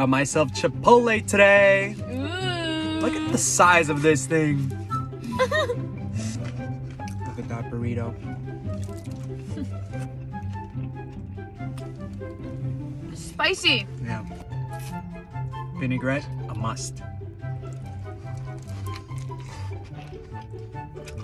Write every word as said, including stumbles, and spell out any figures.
Got myself Chipotle today. Ooh. Look at the size of this thing. Look at that burrito. Spicy. Yeah. Vinaigrette, a must.